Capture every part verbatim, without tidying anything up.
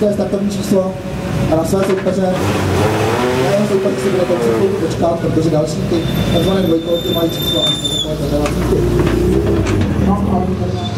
nízké startovní číslo a na své soupeře. A jeho soupeř si bude ten chvíli počkat, protože další ty takzvané dvojkolky mají číslo až na takové zařavatníky. No a my tady máme.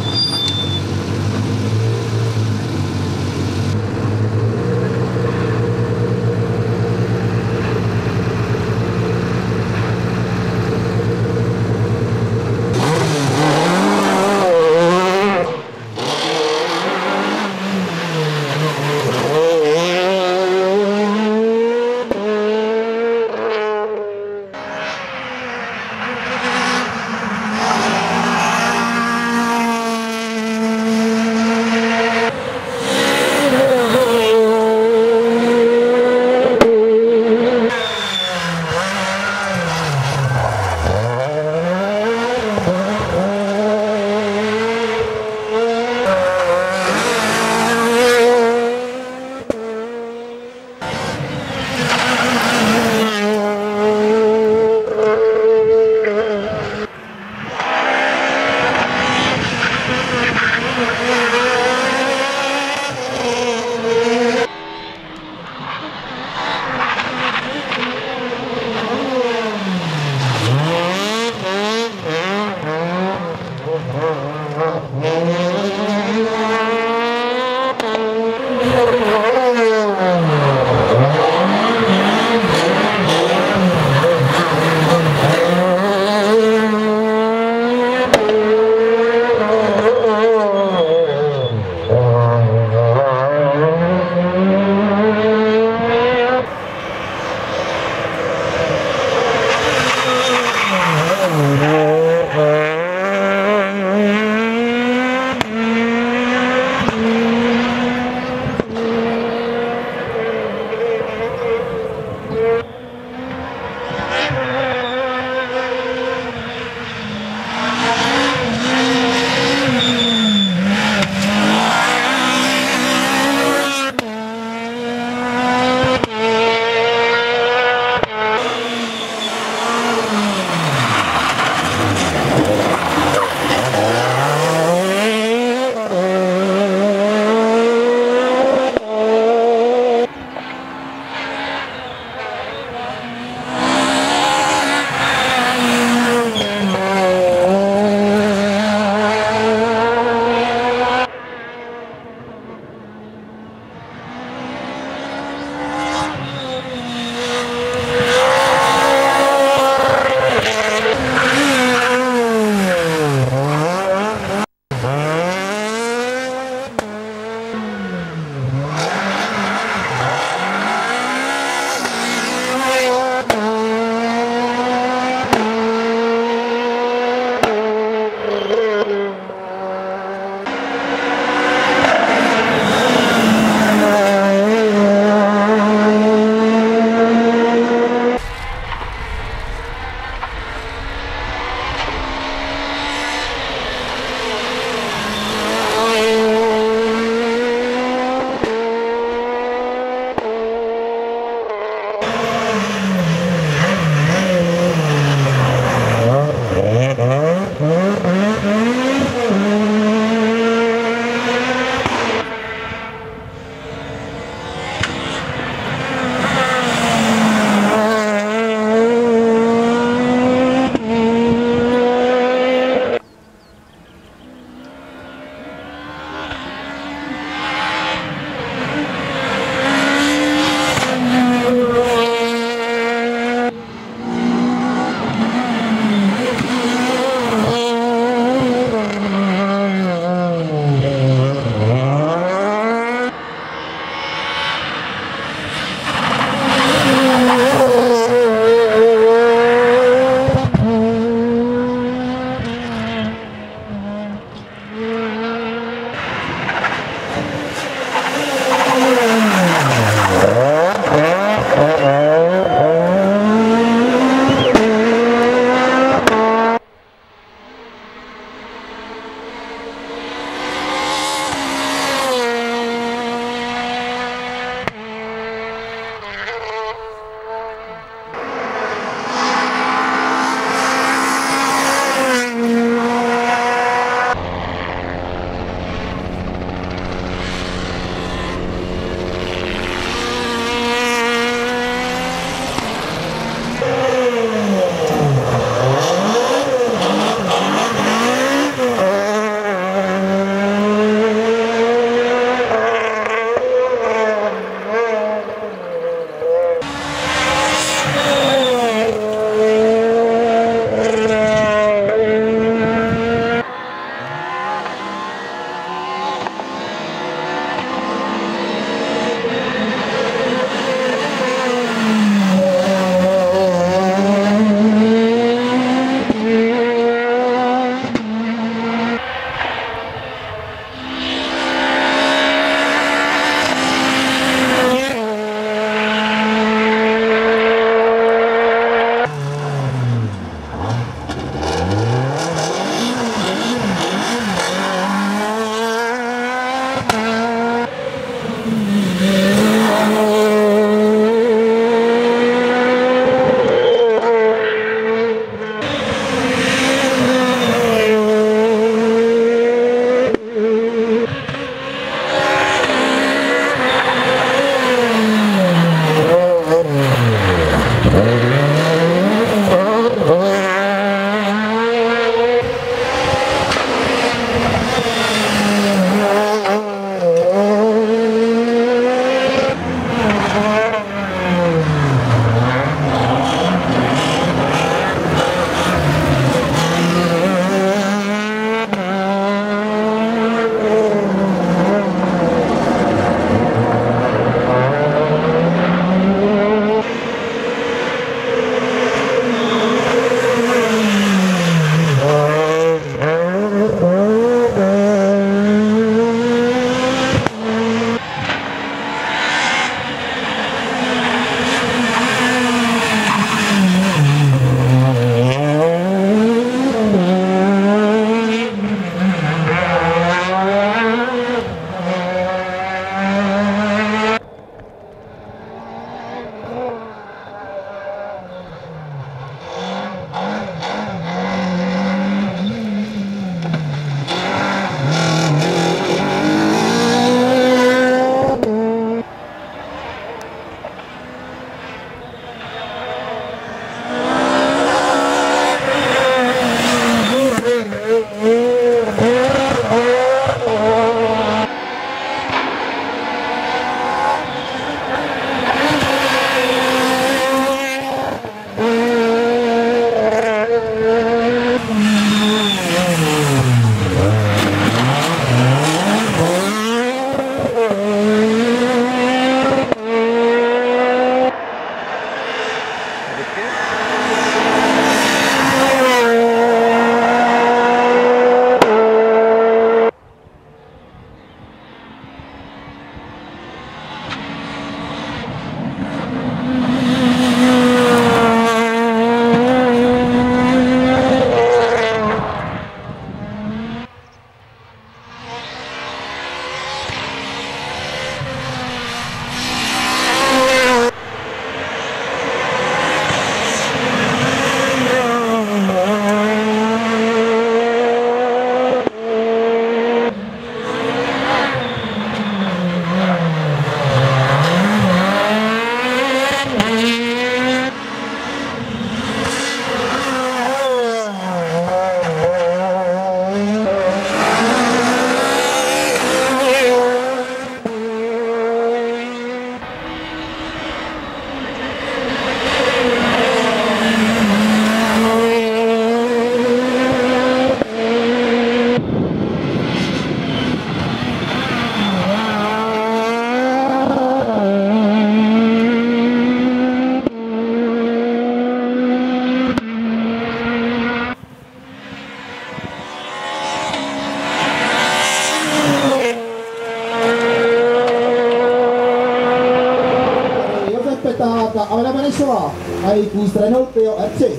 Benešová a její kůz Renault Clio R tři.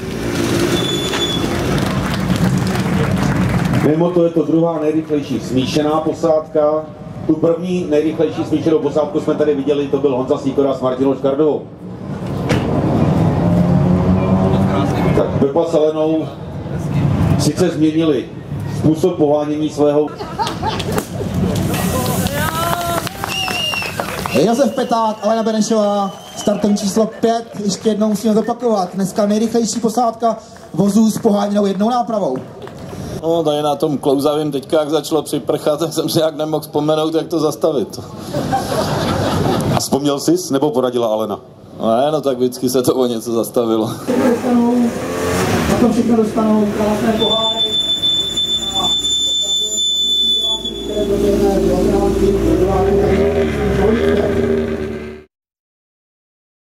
Mimo to je to druhá nejrychlejší smíšená posádka. Tu první nejrychlejší smíšenou posádku jsme tady viděli, to byl Honza Sýkora s Martinou Škardovou. Tak Pepa s Alenou sice změnili způsob pohánění svého. Josef Peták, Alena Benešová, startovní číslo pět, ještě jednou musíme zopakovat. Dneska nejrychlejší posádka vozů s poháněnou jednou nápravou. No, tady na tom klouzavým teďka, jak začalo připrchat, tak jsem si jak nemohl vzpomenout, jak to zastavit. A vzpomněl jsi, nebo poradila Alena? Ne, no tak vždycky se to o něco zastavilo. Na to všechno dostanou krásné pohány.